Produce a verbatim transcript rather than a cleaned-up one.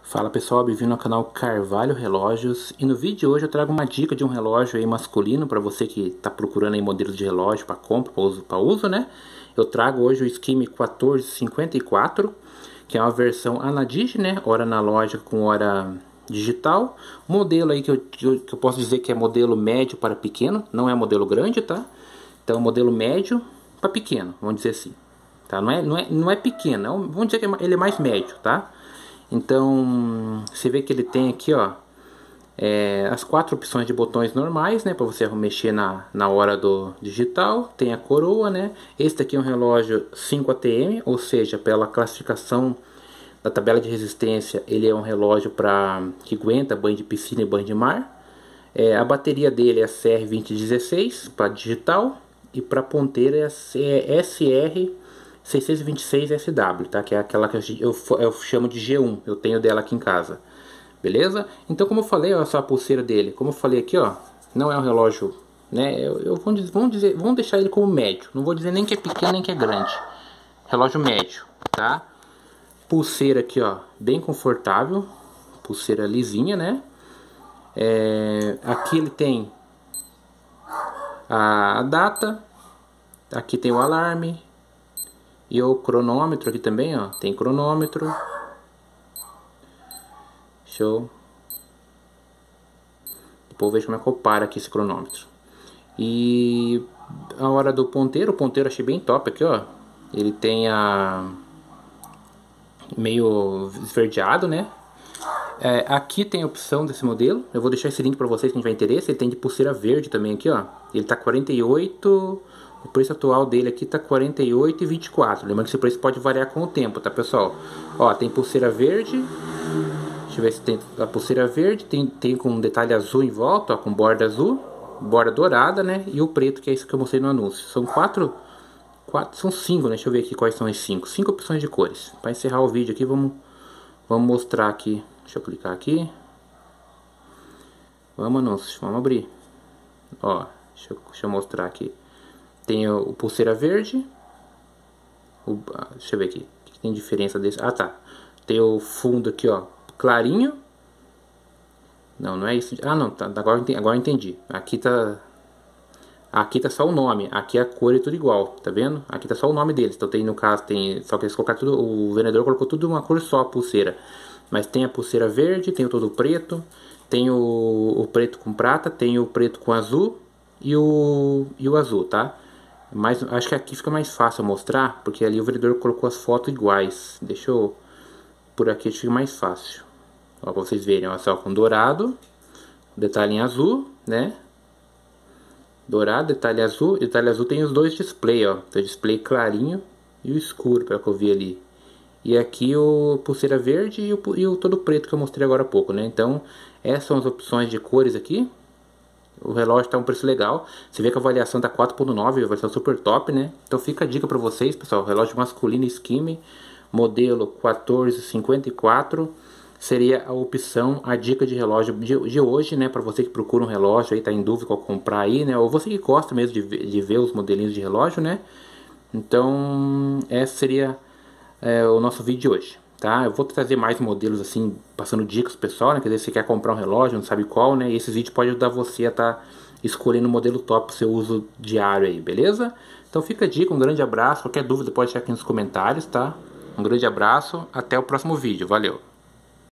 Fala pessoal, bem-vindo ao canal Carvalho Relógios, e no vídeo de hoje eu trago uma dica de um relógio aí masculino para você que está procurando aí modelos de relógio para compra, para uso, para uso, né? Eu trago hoje o Skime quatorze cinquenta e quatro, que é uma versão Anadigi, né? Hora analógica com hora digital. Modelo aí que eu, que eu posso dizer que é modelo médio para pequeno, não é modelo grande, tá? Então modelo médio para pequeno, vamos dizer assim, tá? Não é, não é, não é pequeno, é um, vamos dizer que ele é mais médio, tá? Então, você vê que ele tem aqui, ó, é, as quatro opções de botões normais, né, para você mexer na, na hora do digital. Tem a coroa, né. Este aqui é um relógio cinco A T M, ou seja, pela classificação da tabela de resistência, ele é um relógio para que aguenta banho de piscina e banho de mar. É, a bateria dele é C R vinte dezesseis para digital, e para ponteira é S R seiscentos e vinte e seis S W, tá? Que é aquela que eu, eu chamo de G um, eu tenho dela aqui em casa, beleza? Então, como eu falei, ó, essa pulseira dele, como eu falei aqui, ó, não é um relógio, né? Eu, eu vamos dizer, vamos dizer, vamos deixar ele como médio, não vou dizer nem que é pequeno nem que é grande, relógio médio, tá? Pulseira aqui, ó, bem confortável, pulseira lisinha, né? É, aqui ele tem a data, aqui tem o alarme. E o cronômetro aqui também, ó, tem cronômetro. Show. Depois eu vejo como é que eu paro aqui esse cronômetro. E a hora do ponteiro, o ponteiro eu achei bem top aqui, ó. Ele tem a meio esverdeado, né? É, aqui tem a opção desse modelo. Eu vou deixar esse link para vocês quem tiver interesse. Ele tem de pulseira verde também aqui, ó. Ele tá quarenta e oito. O preço atual dele aqui tá quarenta e oito e vinte e quatro. Lembrando que esse preço pode variar com o tempo, tá, pessoal? Ó, tem pulseira verde. Deixa eu ver se tem a pulseira verde. Tem, tem com um detalhe azul em volta, ó, com borda azul, borda dourada, né? E o preto, que é isso que eu mostrei no anúncio. São quatro, quatro são cinco, né? Deixa eu ver aqui quais são as cinco. Cinco opções de cores. Para encerrar o vídeo aqui, vamos, vamos mostrar aqui. Deixa eu clicar aqui. Vamos, anúncio. Vamos abrir. Ó, deixa eu, deixa eu mostrar aqui. Tem o, o pulseira verde. O, deixa eu ver aqui. O que tem diferença desse? Ah, tá. Tem o fundo aqui, ó, clarinho. Não, não é isso. Ah, não. Tá, agora, agora eu entendi. Aqui tá. Aqui tá só o nome. Aqui a cor é tudo igual. Tá vendo? Aqui tá só o nome deles. Então tem, no caso, tem. Só que eles colocaram tudo. O vendedor colocou tudo uma cor só, a pulseira. Mas tem a pulseira verde. Tem o todo preto. Tem o, o preto com prata. Tem o preto com azul. E o, e o azul, tá? Mas acho que aqui fica mais fácil mostrar, porque ali o vendedor colocou as fotos iguais. Deixa eu por aqui, fica mais fácil. Ó, pra vocês verem, ó, só com dourado, detalhe em azul, né? Dourado, detalhe azul. Detalhe azul tem os dois display, ó. Tem o display clarinho e o escuro, pelo que eu vi ali. E aqui o pulseira verde e o, e o todo preto que eu mostrei agora há pouco, né? Então, essas são as opções de cores aqui. O relógio está um preço legal. Você vê que a avaliação tá quatro ponto nove, vai ser super top, né? Então fica a dica para vocês, pessoal. Relógio masculino Skime, modelo quatorze cinquenta e quatro. Seria a opção, a dica de relógio de, de hoje, né? Para você que procura um relógio aí, tá em dúvida qual comprar aí, né? Ou você que gosta mesmo de, de ver os modelinhos de relógio, né? Então, esse seria é, o nosso vídeo de hoje. Tá? Eu vou trazer mais modelos assim, passando dicas pro pessoal, né? Quer dizer, você quer comprar um relógio, não sabe qual, né? E esses vídeos podem ajudar você a estar tá escolhendo um modelo top pro seu uso diário aí, beleza? Então fica a dica, um grande abraço. Qualquer dúvida pode deixar aqui nos comentários, tá? Um grande abraço, até o próximo vídeo, valeu!